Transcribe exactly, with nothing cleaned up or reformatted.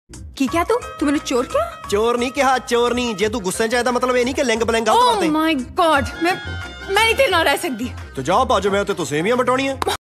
की क्या तू तू मैंने चोर क्या? चोर नहीं कहा, चोर नहीं। जे तू गुस्से च आया मतलब ये नहीं कि लिंग बलिंग गलत करते। ओह माय गॉड, मैं मैं नहीं तेरे नाल रह सकदी। तो जाओ भाज, मैं तो सेवियां बटाउणियां।